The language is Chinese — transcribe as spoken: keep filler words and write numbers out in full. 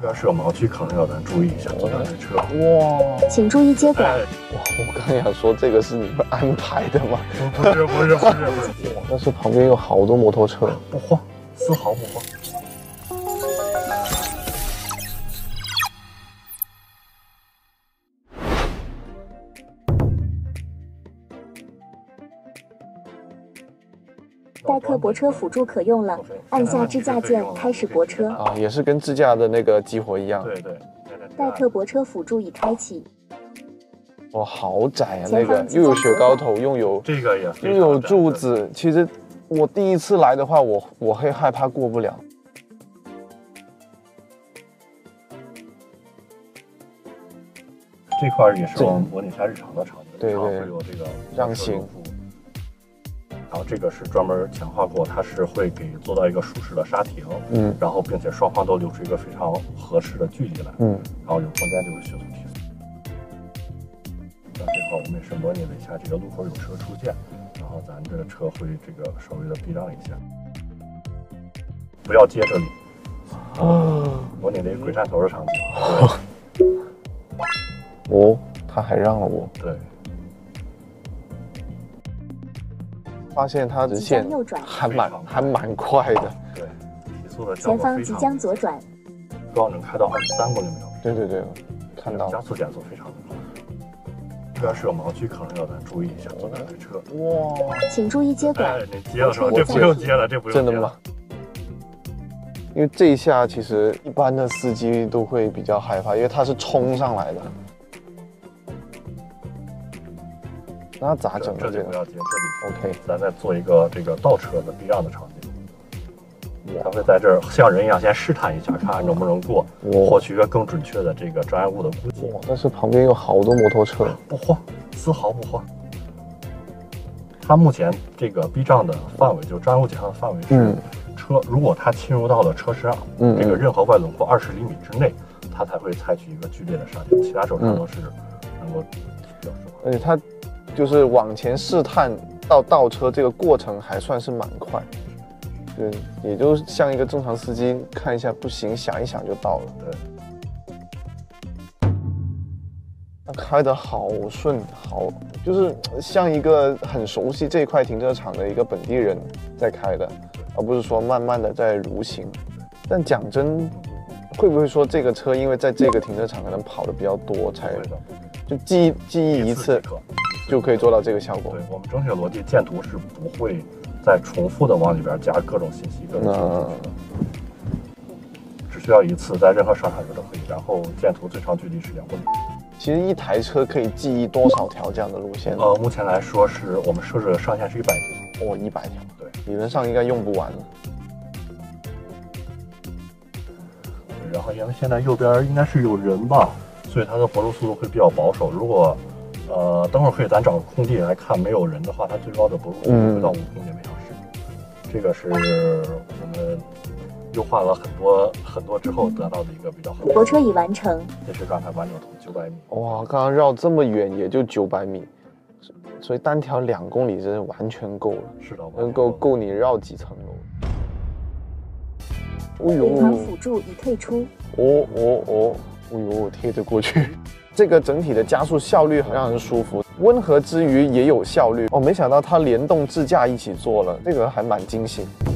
这边是有盲区，可能要咱注意一下。左边这车， 哇， 请注意接管。 哇，我刚想说这个是你们安排的吗？ 不是不是不是不是， 哇，但是旁边有好多摩托车， 不慌，丝毫不慌。 代客泊车辅助可用了，按下支架键开始泊车。 啊，也是跟自驾的那个激活一样。 对对。 代客泊车辅助已开启。 哇，好窄啊！那个又有雪糕头，又有这个也又有柱子。其实我第一次来的话，我我会害怕过不了。 这块也是我们模拟一下日常的场景， 对对， 会有这个让行。 然后这个是专门强化过，它是会给做到一个舒适的刹停，嗯，然后并且双方都留出一个非常合适的距离来，嗯，然后有空间就会迅速提速。那这块我们也是模拟了一下这个路口有车出现，然后咱这个车会这个稍微的避让一下，不要接这里。哦，模拟了一个鬼站头的场景。 哦，他还让了我。 对。 发现它直线还蛮还蛮快的， 对，提速的前方即将左转， 高能开到二十三公里每小时。 对对对，看到加速减速非常的高。这边是有盲区，可能要咱注意一下。左边这车， 哇，请注意接管。 哎，你接了是吧？这不用接了，这不用。 真的吗？因为这一下其实一般的司机都会比较害怕，因为他是冲上来的。那咋整？ 这里不要接，这里 OK。 咱再做一个这个倒车的避让的场景。他会在这儿像人一样先试探一下，看看能不能过，获取一个更准确的这个障碍物的估计。 但是旁边有好多摩托车， 不慌，丝毫不慌。它目前这个避障的范围，就障碍物减伤的范围是车，如果它侵入到了车身上，嗯，这个任何外轮廓二十厘米之内，它才会采取一个剧烈的刹停，其他时候它都是能够比较顺。 而且它。就是往前试探到倒车这个过程还算是蛮快，对，也就像一个正常司机看一下不行，想一想就到了。 对， 他开得好顺，好，就是像一个很熟悉这块停车场的一个本地人在开的，而不是说慢慢的在蠕行。但讲真，会不会说这个车因为在这个停车场可能跑的比较多，才就记忆记忆一次？就可以做到这个效果。 对，我们整体的逻辑，建图是不会再重复的往里边加各种信息、各种信息的，只需要一次，在任何上场时都可以。然后建图最长距离是两公里。 其实一台车可以记忆多少条这样的路线？ 呃，目前来说是我们设置的上限是一百条。 哦，一百条。 对， 理论上应该用不完了。 对，然后因为现在右边应该是有人吧，所以它的活路速度会比较保守。如果呃，等会儿可以咱找个空地来看，没有人的话，它最高的泊路速度会到五公里每小时。这个是我们优化了很多很多之后得到的一个比较好的。 泊车已完成。 这是刚才完整图九百米。 哇，刚刚绕这么远也就九百米，所以单条两公里真是完全够了。 是的， 能够够你绕几层楼。哦呦， 尾航辅助已退出。 哦哦哦，哦呦，贴着过去。这个整体的加速效率很让人舒服，温和之余也有效率哦。没想到它联动自驾一起做了，这个还蛮惊喜。